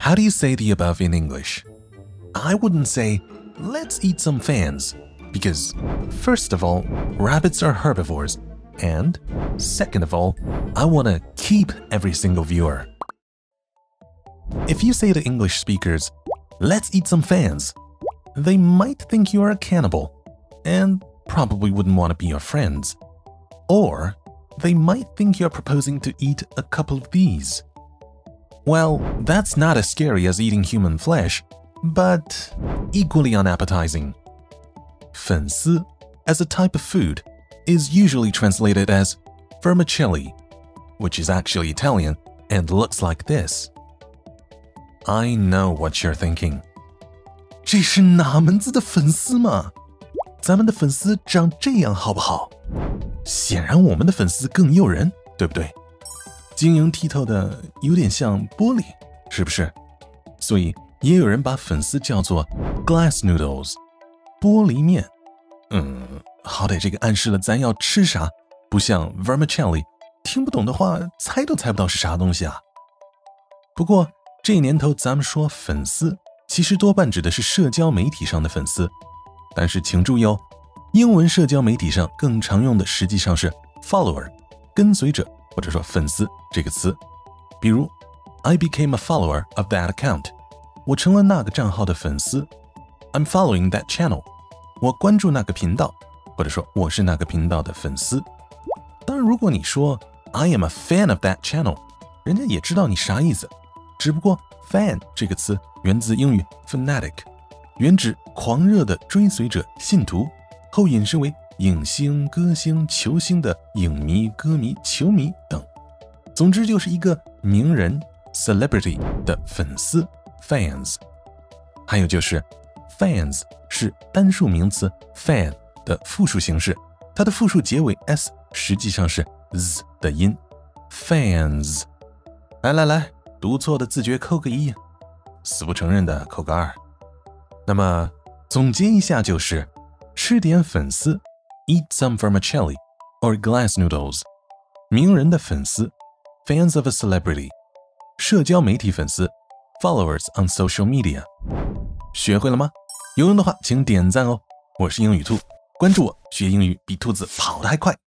How do you say the above in English? I wouldn't say, let's eat some fans, because first of all, rabbits are herbivores, and second of all, I want to keep every single viewer. If you say to English speakers, let's eat some fans, they might think you are a cannibal, and probably wouldn't want to be your friends. Or they might think you're proposing to eat a couple of these. Well, that's not as scary as eating human flesh, but equally unappetizing. 粉丝, as a type of food, is usually translated as vermicelli, which is actually Italian and looks like this. I know what you're thinking. 这是哪门子的粉丝嘛？咱们的粉丝长这样好不好？显然我们的粉丝更诱人，对不对？晶莹剔透的有点像玻璃，是不是？所以也有人把粉丝叫做 glass noodles， 玻璃面。好歹这个暗示了咱要吃啥，不像 vermicelli， 听不懂的话猜都猜不到是啥东西啊。不过这年头咱们说粉丝，其实多半指的是社交媒体上的粉丝。但是请注意哦，英文社交媒体上更常用的实际上是 follower， 跟随者或者说粉丝这个词。比如 I became a follower of that account， 我成了那个账号的粉丝。 I'm following that channel， 我关注那个频道，或者说我是那个频道的粉丝。当然如果你说 I am a fan of that channel， 人家也知道你啥意思，只不过 fan 这个词源自英语 fanatic， 原指狂热的追随者、信徒，后引申为影星、歌星、球星的影迷、歌迷、球迷等。总之就是一个名人 celebrity 的粉丝 fans。 还有就是 fans 是单数名词 fan 的复数形式，它的复数结尾 s 实际上是 z 的音 fans。 来，读错的自觉扣个1，死不承认的扣个2。那么总结一下就是吃点粉丝 eat some vermicelli or glass noodles， 名人的粉丝 fans of a celebrity， 社交媒体粉丝 followers on social media。 学会了吗？有用的话请点赞哦。我是英语兔，关注我，学英语比兔子跑得还快。